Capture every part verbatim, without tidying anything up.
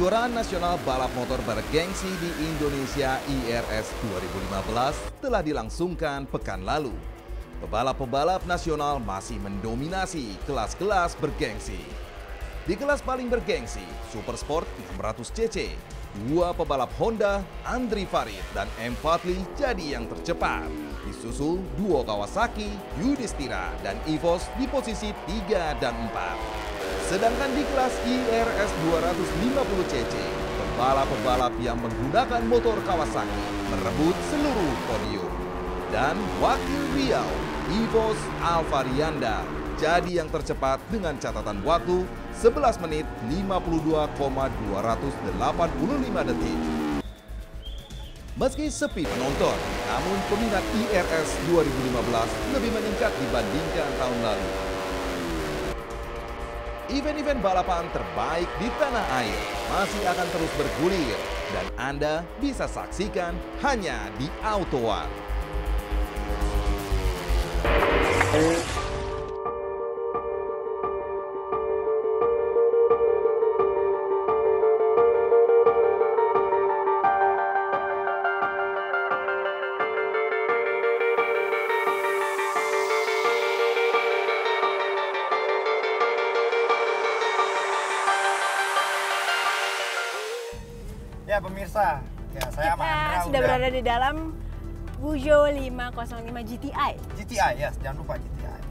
Kejuaraan Nasional Balap Motor Bergengsi di Indonesia I R S dua ribu lima belas telah dilangsungkan pekan lalu. Pebalap-pebalap nasional masih mendominasi kelas-kelas bergengsi. Di kelas paling bergengsi, Super Sport enam ratus cc, dua pebalap Honda, Andri Farid dan M Fadli jadi yang tercepat. Disusul duo Kawasaki, Yudhistira dan Evos di posisi tiga dan empat. Sedangkan di kelas I R S dua ratus lima puluh cc, pebalap-pebalap yang menggunakan motor Kawasaki merebut seluruh podium. Dan wakil Riau, Evos Alvarianda, jadi yang tercepat dengan catatan waktu sebelas menit lima puluh dua koma dua delapan lima detik. Meski sepi penonton, namun peminat I R S dua ribu lima belas lebih meningkat dibandingkan tahun lalu. Event-event balapan terbaik di tanah air masih akan terus bergulir dan Anda bisa saksikan hanya di Auto One. Ya pemirsa, ya saya sama Andra Kita sudah udah berada di dalam Peugeot lima nol lima G T I. G T I ya, jangan lupa G T I.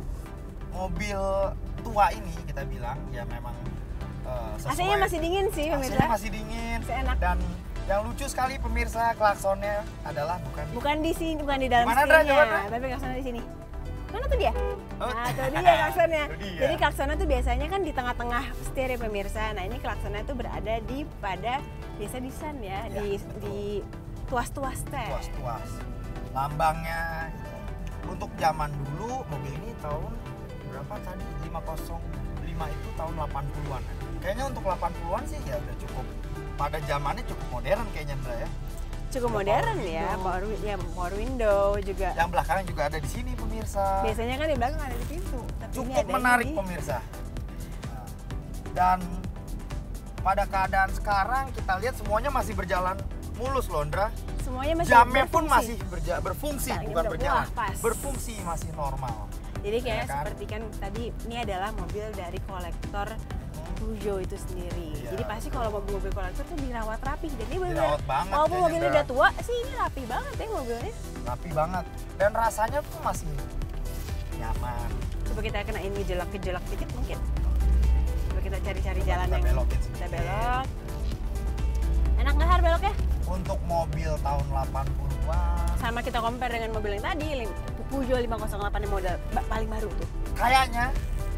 Mobil tua ini kita bilang ya memang uh, sesuai. A C-nya masih dingin sih pemirsa. A C-nya masih dingin. Masih enak. Dan yang lucu sekali pemirsa, klaksonnya adalah bukan Bukan di sini, bukan di dalam Gimana, Andra? setirnya, Coba, Andra. tapi klaksonnya di sini. Mana tuh dia? Oh. Nah, tuh dia klaksonnya. Itu dia. Jadi klaksonnya tuh biasanya kan di tengah-tengah setir ya pemirsa. Nah, ini klaksonnya tuh berada di pada biasa di san ya, Ya, di betul. di tuas-tuas teh. tuas-tuas. Lambangnya gitu. Untuk zaman dulu mobil ini tahun berapa tadi? lima nol lima itu tahun delapan puluhan. Kayaknya untuk delapan puluhan sih ya udah cukup. Pada zamannya cukup modern kayaknya Mbak ya. Cukup Ada modern power ya, window. power, ya, power window juga. Yang belakang juga ada di sini pemirsa. Biasanya kan di belakang ada di pintu, tapi ini Cukup ada menarik di... pemirsa. Nah, dan pada keadaan sekarang kita lihat semuanya masih berjalan mulus loh Ndra. Semuanya masih Jamnya pun berfungsi. masih berja berfungsi, Nah, ini bukan udah- berjalan. wah, pas. Berfungsi masih normal. Jadi kayak Ya kan? seperti kan tadi ini adalah mobil dari kolektor Peugeot itu sendiri. Iya. Jadi pasti kalau mobil-mobil kolektor tuh dirawat rapi. Dan ini benar. Dirawat banget Walaupun kayaknya, mobilnya Ndra. udah tua sih ini rapi banget ya mobilnya. Rapi banget. Dan rasanya tuh masih nyaman. Coba kita kenain gejelak-gejelak dikit mungkin. Coba kita cari-cari jalan Kita yang belokin sedikit. kita belok. Enak nggak Har beloknya? Untuk mobil tahun delapan puluhan Sama kita compare dengan mobil yang tadi, lim- Peugeot lima nol delapan yang model ba- paling baru tuh. kayaknya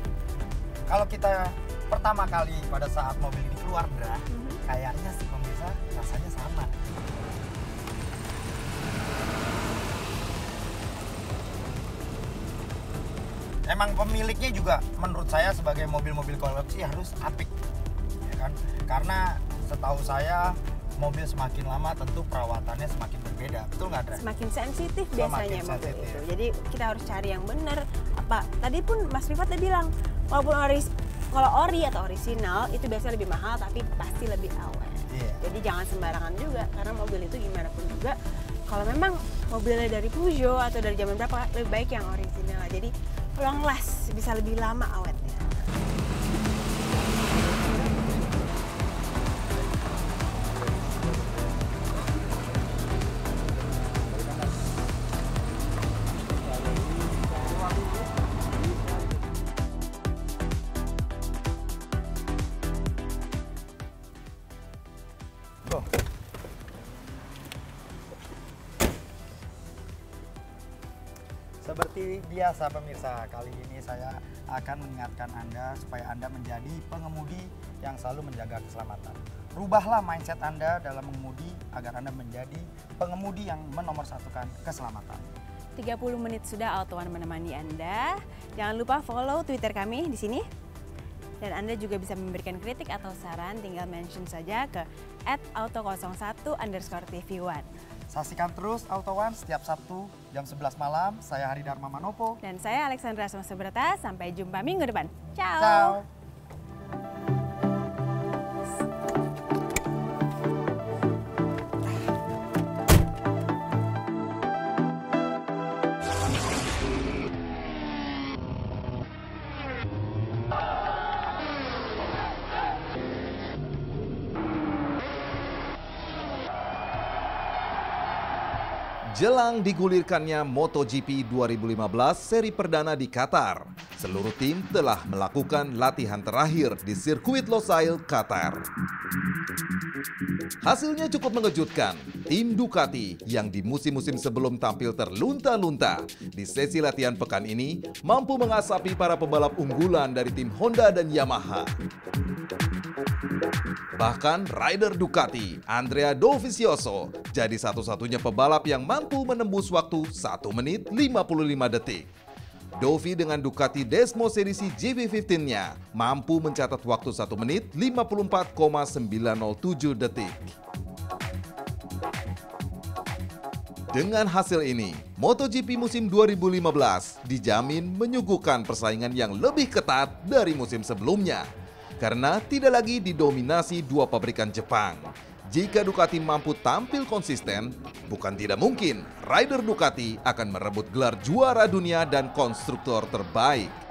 kalau kita pertama kali pada saat mobil ini keluar Ndra, Mhm. kayaknya sih pemirsa rasanya sama. Emang pemiliknya juga menurut saya sebagai mobil-mobil koleksi harus apik, ya kan? Karena setahu saya mobil semakin lama tentu perawatannya semakin berbeda, betul nggak Dra? Semakin sensitif Semakin biasanya mobil sensitif. itu. Jadi kita harus cari yang benar. Apa tadi pun Mas Rifat udah bilang, walaupun ori kalau ori atau orisinal itu biasanya lebih mahal tapi pasti lebih awet. Iya. Jadi jangan sembarangan juga karena mobil itu gimana pun juga kalau memang mobilnya dari Peugeot atau dari zaman berapa lebih baik yang orisinal. Jadi long last bisa lebih lama awetnya. Tuh. Seperti biasa pemirsa, kali ini saya akan mengingatkan Anda supaya Anda menjadi pengemudi yang selalu menjaga keselamatan. Rubahlah mindset Anda dalam mengemudi agar Anda menjadi pengemudi yang menomorsatukan keselamatan. tiga puluh menit sudah Auto One menemani Anda. Jangan lupa follow Twitter kami di sini. Dan Anda juga bisa memberikan kritik atau saran, tinggal mention saja ke at auto nol satu underscore T V one. Saksikan terus Auto One setiap Sabtu jam sebelas malam. Saya Hari Dharma Manopo. Dan saya Alexandra Subrata, sampai jumpa minggu depan. Ciao! Ciao. Jelang digulirkannya MotoGP dua ribu lima belas seri perdana di Qatar, seluruh tim telah melakukan latihan terakhir di sirkuit Losail, Qatar. Hasilnya cukup mengejutkan. Tim Ducati yang di musim-musim sebelum tampil terlunta-lunta di sesi latihan pekan ini mampu mengasapi para pembalap unggulan dari tim Honda dan Yamaha. Bahkan rider Ducati, Andrea Dovizioso, jadi satu-satunya pebalap yang mampu menembus waktu satu menit lima puluh lima detik. Dovi dengan Ducati Desmo Serisi G P lima belas-nya mampu mencatat waktu satu menit lima puluh empat koma sembilan nol tujuh detik. Dengan hasil ini, MotoGP musim dua ribu lima belas dijamin menyuguhkan persaingan yang lebih ketat dari musim sebelumnya. Karena tidak lagi didominasi dua pabrikan Jepang. Jika Ducati mampu tampil konsisten, bukan tidak mungkin rider Ducati akan merebut gelar juara dunia dan konstruktor terbaik.